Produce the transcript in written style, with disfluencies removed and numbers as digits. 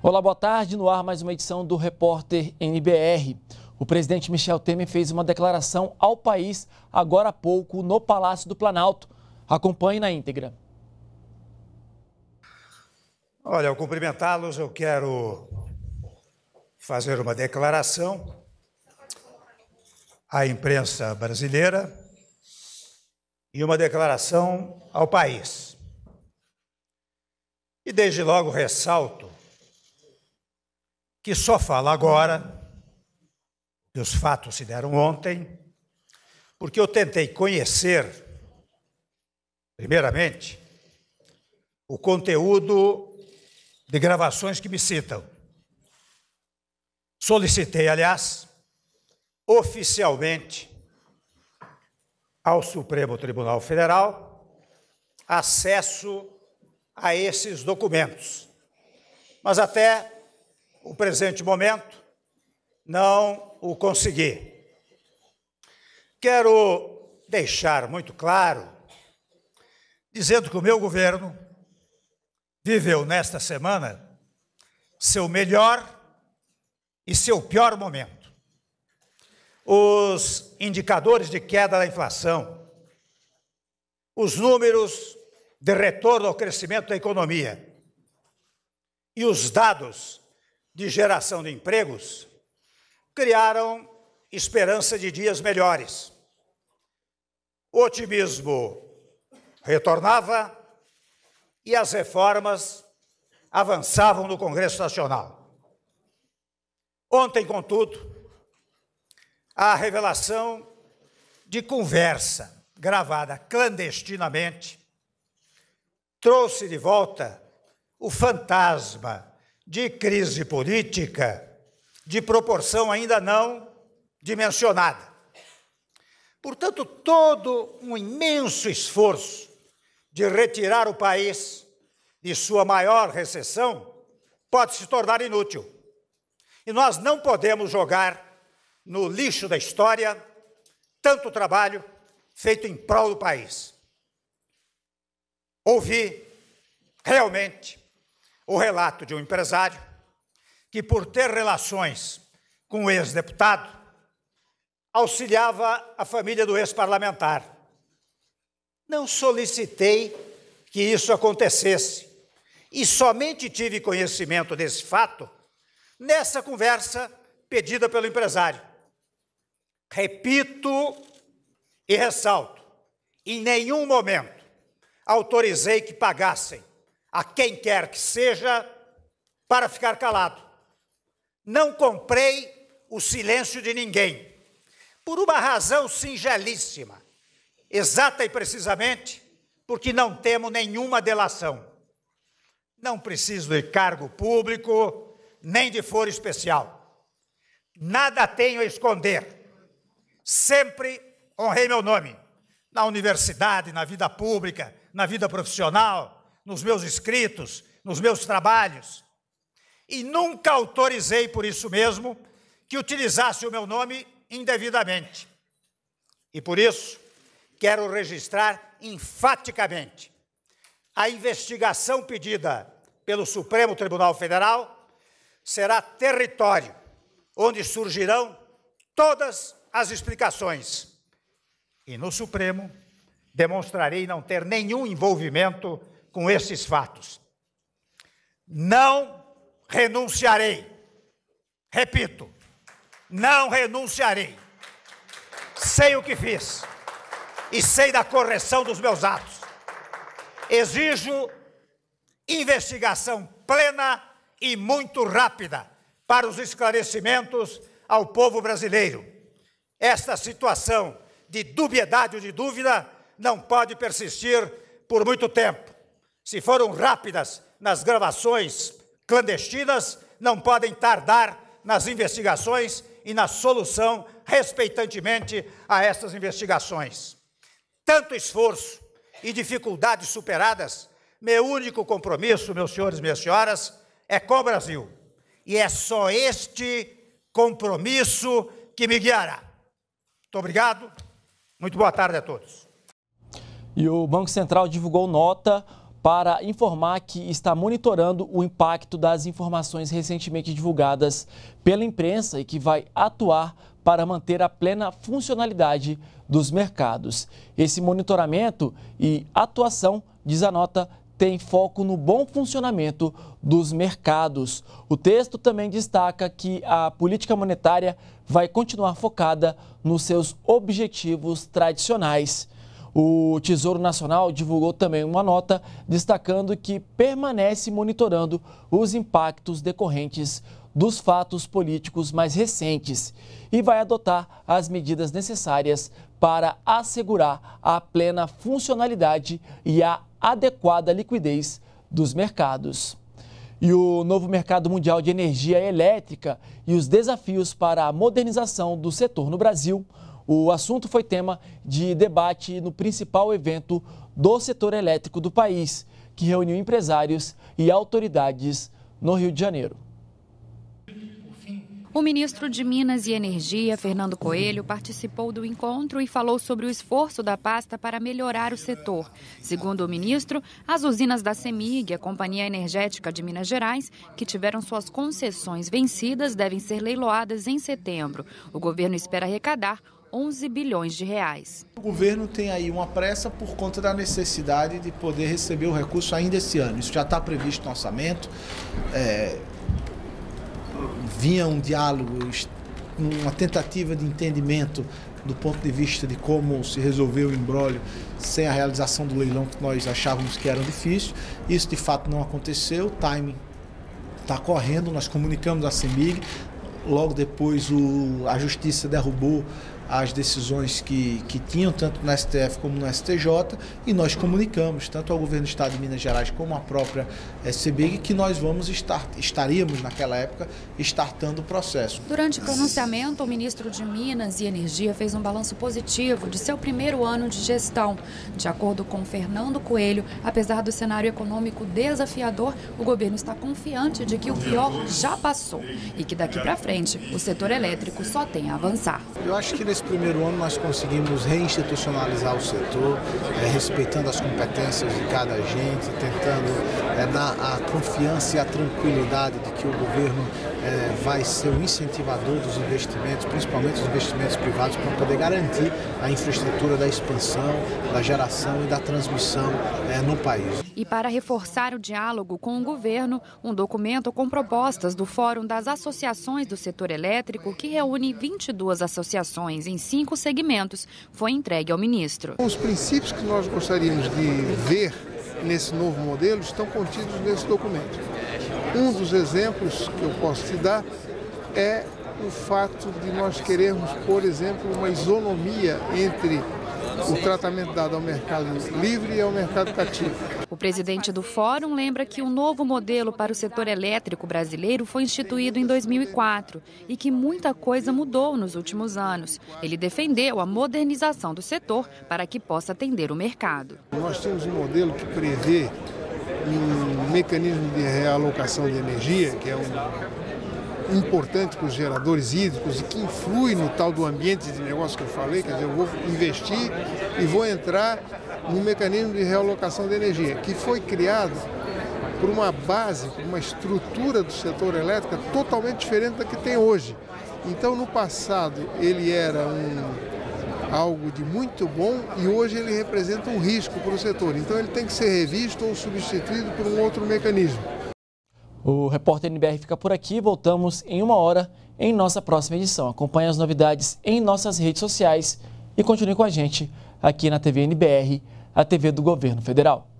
Olá, boa tarde. No ar, mais uma edição do Repórter NBR. O presidente Michel Temer fez uma declaração ao país agora há pouco no Palácio do Planalto. Acompanhe na íntegra. Olha, ao cumprimentá-los, eu quero fazer uma declaração à imprensa brasileira e uma declaração ao país. E desde logo ressalto que só falo agora, que os fatos se deram ontem, porque eu tentei conhecer, primeiramente, o conteúdo de gravações que me citam. Solicitei, aliás, oficialmente ao Supremo Tribunal Federal acesso a esses documentos. Mas até o presente momento não o consegui. Quero deixar muito claro, dizendo que o meu governo viveu nesta semana seu melhor e seu pior momento. Os indicadores de queda da inflação, os números de retorno ao crescimento da economia e os dados de geração de empregos criaram esperança de dias melhores. O otimismo retornava e as reformas avançavam no Congresso Nacional. Ontem, contudo, a revelação de conversa gravada clandestinamente trouxe de volta o fantasma de crise política de proporção ainda não dimensionada. Portanto, todo um imenso esforço de retirar o país de sua maior recessão pode se tornar inútil. E nós não podemos jogar no lixo da história tanto trabalho feito em prol do país. Ouvi realmente o relato de um empresário que, por ter relações com o ex-deputado, auxiliava a família do ex-parlamentar. Não solicitei que isso acontecesse e somente tive conhecimento desse fato nessa conversa pedida pelo empresário. Repito e ressalto, em nenhum momento autorizei que pagassem a quem quer que seja para ficar calado. Não comprei o silêncio de ninguém, por uma razão singelíssima, exata e precisamente porque não temos nenhuma delação. Não preciso de cargo público, nem de foro especial. Nada tenho a esconder. Sempre honrei meu nome, na universidade, na vida pública, na vida profissional, nos meus escritos, nos meus trabalhos. E nunca autorizei, por isso mesmo, que utilizasse o meu nome indevidamente. E por isso, quero registrar enfaticamente a investigação pedida pelo Supremo Tribunal Federal será território onde surgirão todas as explicações. E no Supremo demonstrarei não ter nenhum envolvimento com esses fatos. Não renunciarei. Repito, não renunciarei. Sei o que fiz e sei da correção dos meus atos. Exijo investigação plena e muito rápida para os esclarecimentos ao povo brasileiro. Esta situação de dubiedade ou de dúvida não pode persistir por muito tempo. Se foram rápidas nas gravações clandestinas, não podem tardar nas investigações e na solução, respeitantemente, a essas investigações. Tanto esforço e dificuldades superadas, meu único compromisso, meus senhores e minhas senhoras, é com o Brasil. E é só este compromisso que me guiará. Muito obrigado, muito boa tarde a todos. E o Banco Central divulgou nota para informar que está monitorando o impacto das informações recentemente divulgadas pela imprensa e que vai atuar para manter a plena funcionalidade dos mercados. Esse monitoramento e atuação, diz a nota, tem foco no bom funcionamento dos mercados. O texto também destaca que a política monetária vai continuar focada nos seus objetivos tradicionais. O Tesouro Nacional divulgou também uma nota destacando que permanece monitorando os impactos decorrentes dos fatos políticos mais recentes e vai adotar as medidas necessárias para assegurar a plena funcionalidade e a adequada liquidez dos mercados. E o novo mercado mundial de energia elétrica e os desafios para a modernização do setor no Brasil. O assunto foi tema de debate no principal evento do setor elétrico do país, que reuniu empresários e autoridades no Rio de Janeiro. O ministro de Minas e Energia, Fernando Coelho, participou do encontro e falou sobre o esforço da pasta para melhorar o setor. Segundo o ministro, as usinas da CEMIG, a Companhia Energética de Minas Gerais, que tiveram suas concessões vencidas, devem ser leiloadas em setembro. O governo espera arrecadar 11 bilhões de reais. O governo tem aí uma pressa por conta da necessidade de poder receber o recurso ainda esse ano. Isso já está previsto no orçamento. Vinha um diálogo, uma tentativa de entendimento do ponto de vista de como se resolveu o imbróglio sem a realização do leilão que nós achávamos que era difícil. Isso de fato não aconteceu, o timing está correndo, nós comunicamos à CEMIG, logo depois a Justiça derrubou as decisões que tinham tanto no STF como no STJ e nós comunicamos tanto ao governo do Estado de Minas Gerais como à própria CEMIG que nós estaríamos naquela época startando o processo. Durante o pronunciamento, o ministro de Minas e Energia fez um balanço positivo de seu primeiro ano de gestão. De acordo com Fernando Coelho, apesar do cenário econômico desafiador, o governo está confiante de que o pior já passou e que daqui para frente o setor elétrico só tem a avançar. Eu acho que nesse primeiro ano nós conseguimos reinstitucionalizar o setor, respeitando as competências de cada agente, tentando dar a confiança e a tranquilidade de que o governo vai ser o incentivador dos investimentos, principalmente os investimentos privados, para poder garantir a infraestrutura da expansão, da geração e da transmissão no país. E para reforçar o diálogo com o governo, um documento com propostas do Fórum das Associações do Setor Elétrico, que reúne 22 associações em 5 segmentos, foi entregue ao ministro. Os princípios que nós gostaríamos de ver nesse novo modelo estão contidos nesse documento. Um dos exemplos que eu posso te dar é o fato de nós querermos, por exemplo, uma isonomia entre o tratamento dado ao mercado livre e ao mercado cativo. O presidente do Fórum lembra que um novo modelo para o setor elétrico brasileiro foi instituído em 2004 e que muita coisa mudou nos últimos anos. Ele defendeu a modernização do setor para que possa atender o mercado. Nós temos um modelo que prevê um mecanismo de realocação de energia, que é importante para os geradores hídricos e que influi no tal do ambiente de negócio que eu falei, quer dizer, eu vou investir e vou entrar no mecanismo de realocação de energia, que foi criado por uma base, por uma estrutura do setor elétrico totalmente diferente da que tem hoje. Então, no passado, ele era algo de muito bom e hoje ele representa um risco para o setor. Então, ele tem que ser revisto ou substituído por um outro mecanismo. O Repórter NBR fica por aqui, voltamos em 1 hora em nossa próxima edição. Acompanhe as novidades em nossas redes sociais e continue com a gente aqui na TV NBR, a TV do Governo Federal.